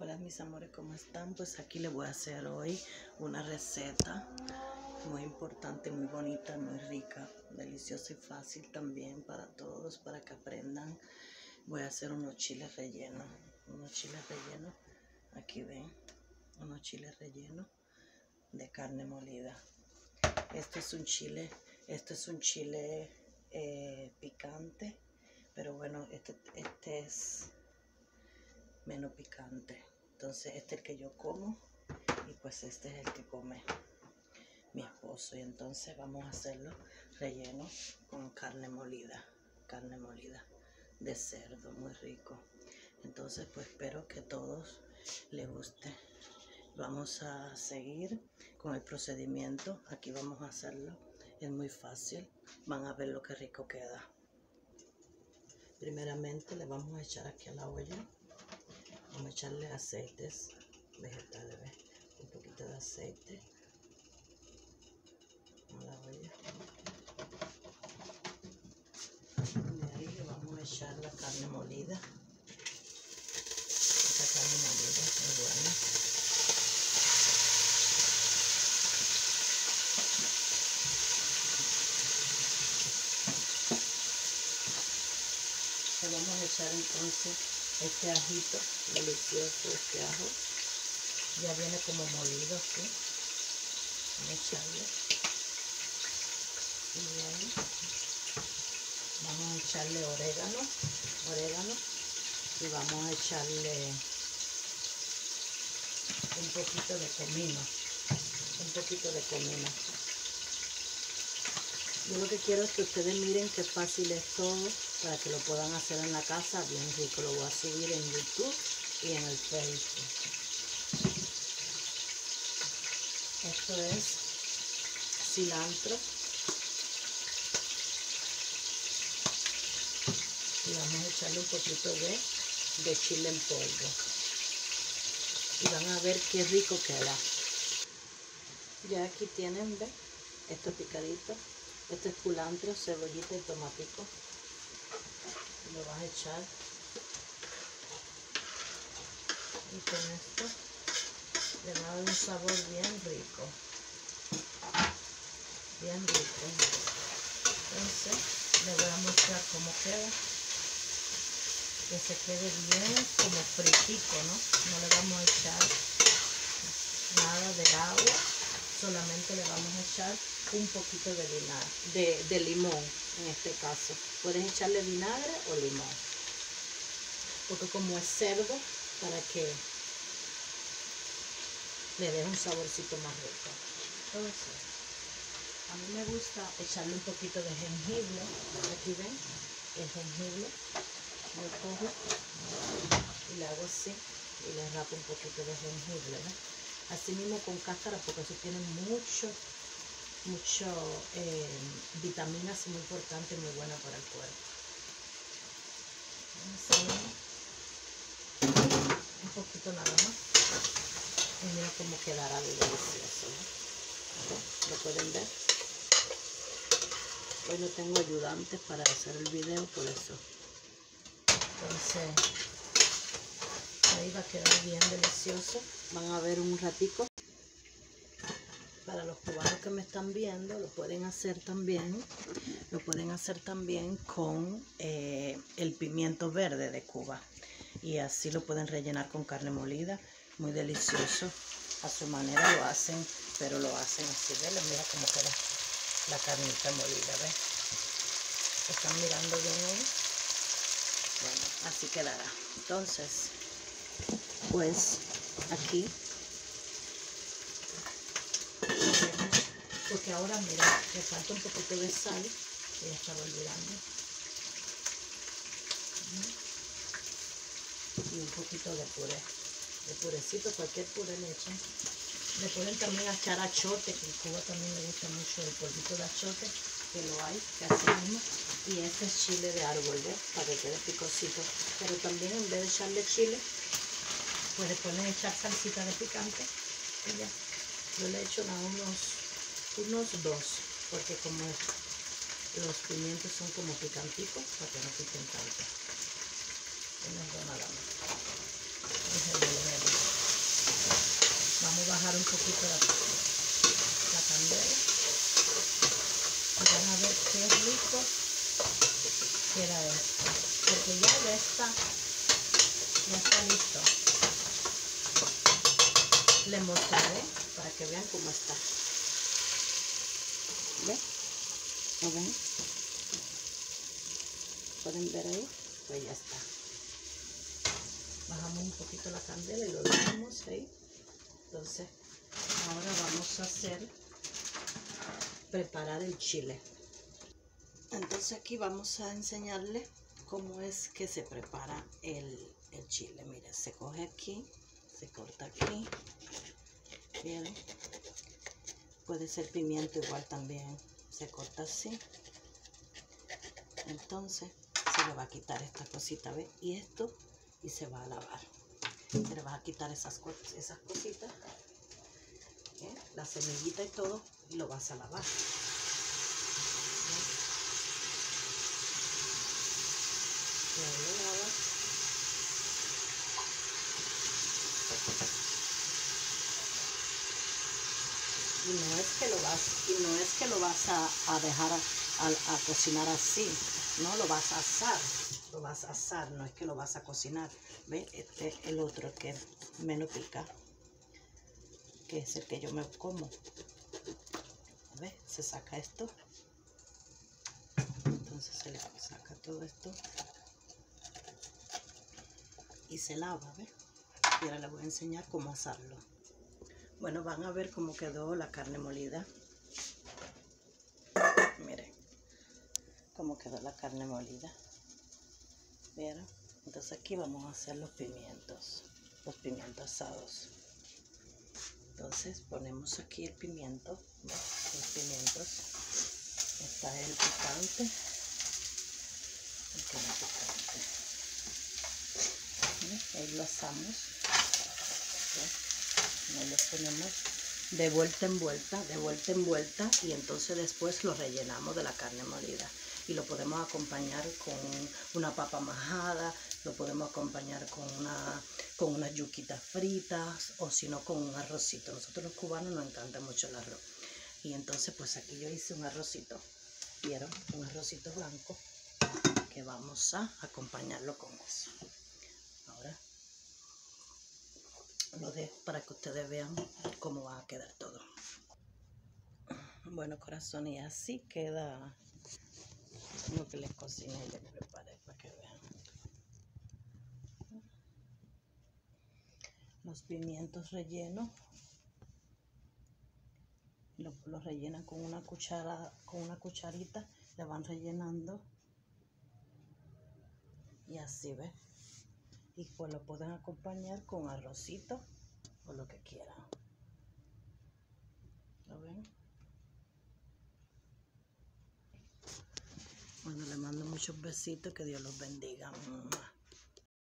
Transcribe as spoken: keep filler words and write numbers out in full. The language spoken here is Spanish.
Hola mis amores, ¿cómo están? Pues aquí les voy a hacer hoy una receta muy importante, muy bonita, muy rica, deliciosa y fácil también para todos, para que aprendan. Voy a hacer unos chiles rellenos, unos chiles rellenos, aquí ven, unos chiles rellenos de carne molida. Este es un chile, este es un chile eh, picante, pero bueno, este, este es menos picante. Entonces este es el que yo como y pues este es el que come mi esposo. Y entonces vamos a hacerlo relleno con carne molida, carne molida de cerdo, muy rico. Entonces pues espero que a todos les guste. Vamos a seguir con el procedimiento. Aquí vamos a hacerlo, es muy fácil, van a ver lo que rico queda. Primeramente le vamos a echar aquí a la olla, vamos a echarle aceites vegetales, ¿ves? Un poquito de aceite a la olla. De ahí le vamos a echar la carne molida. Esta carne molida es muy buena. Le vamos a echar entonces este ajito delicioso, este ajo. Ya viene como molido así. Vamos a echarle. Y de ahí vamos a echarle orégano, orégano. Y vamos a echarle un poquito de comino, un poquito de comino. Yo lo que quiero es que ustedes miren qué fácil es todo para que lo puedan hacer en la casa, bien rico. Lo voy a subir en YouTube y en el Facebook. Esto es cilantro. Y vamos a echarle un poquito de, de chile en polvo. Y van a ver qué rico queda. Ya aquí tienen, ¿ven? Esto picadito. Este es culantro, cebollita y tomatico. Lo vas a echar. Y con esto le va a dar un sabor bien rico. Bien rico. Entonces le voy a mostrar cómo queda. Que se quede bien como fritico, ¿no? No le vamos a echar nada de agua. Solamente le vamos a echar un poquito de vinagre, de, de limón en este caso. Puedes echarle vinagre o limón. Porque como es cerdo, para que le dé un saborcito más rico. Entonces, a mí me gusta echarle un poquito de jengibre. Aquí ven, el jengibre. Yo cojo y le hago así y le rapo un poquito de jengibre, ¿ves? Así mismo con cáscara, porque eso tiene mucho, mucho eh, vitaminas muy importantes y muy buenas para el cuerpo. Así, un poquito nada más. Y mira cómo quedará de delicioso, ¿no? ¿Lo pueden ver? Hoy no tengo ayudantes para hacer el video, por eso. Entonces, ahí va a quedar bien delicioso. Van a ver un ratico. Para los cubanos que me están viendo, lo pueden hacer también. Lo pueden hacer también con eh, el pimiento verde de Cuba. Y así lo pueden rellenar con carne molida. Muy delicioso. A su manera lo hacen, pero lo hacen así. ¿Ven? Mira cómo queda la carnita molida. ¿Ven? ¿Están mirando bien ahí? Bueno, así quedará. Entonces, pues aquí, porque ahora mira, le falta un poquito de sal, que ya estaba olvidando, y un poquito de puré, de purecito, cualquier puré le echan. Le pueden también echar achote, que en Cuba también le gusta mucho el polvito de achote, que lo hay, que así mismo. Y este es chile de árbol, ¿ves? Para que quede picosito. Pero también en vez de echarle chile, pues le pueden echar salsita de picante. Y ya. Yo le echo a unos, unos dos, porque como los pimientos son como picanticos, para que no piquen tanto. Unos dos nada más. Déjenme ver. poquito la, la candela y van a ver qué rico queda esto, porque ya, ya está, ya está listo. Le mostraré para que vean cómo está. ¿Ven? ¿Lo ven? ¿Pueden ver ahí? Pues ya está. Bajamos un poquito la candela y lo dejamos ahí. Entonces, ahora vamos a hacer, preparar el chile. Entonces aquí vamos a enseñarle cómo es que se prepara el, el chile. Mire, se coge aquí, se corta aquí. Bien. Puede ser pimiento igual también. Se corta así. Entonces se le va a quitar esta cosita, ¿ves? Y esto, y se va a lavar. Se le va a quitar esas, esas cositas, ¿eh? La semillita y todo, y lo vas a lavar. ¿Ves? Lo lavas. Y no es que lo vas, y no es que lo vas a, a dejar a, a, a cocinar así, no, lo vas a asar, lo vas a asar, no es que lo vas a cocinar. ¿Ve? Este el otro que menos pica, que es el que yo me como. ¿Ve? Se saca esto, entonces se le saca todo esto y se lava, ¿ve? Y ahora les voy a enseñar cómo asarlo. Bueno, van a ver cómo quedó la carne molida. Miren cómo quedó la carne molida. ¿Vieron? Entonces aquí vamos a hacer los pimientos, los pimientos asados. Entonces ponemos aquí el pimiento, ¿ves? Los pimientos. Está el picante. Aquí el picante. ¿Ves? Ahí lo asamos. ¿Ves? Ahí lo ponemos de vuelta en vuelta, de vuelta en vuelta, y entonces después lo rellenamos de la carne molida. Y lo podemos acompañar con una papa majada, lo podemos acompañar con una con unas yuquitas fritas, o si no con un arrocito. Nosotros los cubanos nos encanta mucho el arroz. Y entonces pues aquí yo hice un arrocito, ¿vieron? Un arrocito blanco que vamos a acompañarlo con eso. Ahora lo dejo para que ustedes vean cómo va a quedar todo. Bueno, corazón, y así queda lo que les cociné y les preparé para que vean. Los pimientos rellenos los lo rellenan con una cuchara, con una cucharita, le van rellenando y así, ¿ves? Y pues lo pueden acompañar con arrocito o lo que quieran. ¿Lo ven? Bueno, les mando muchos besitos, que Dios los bendiga.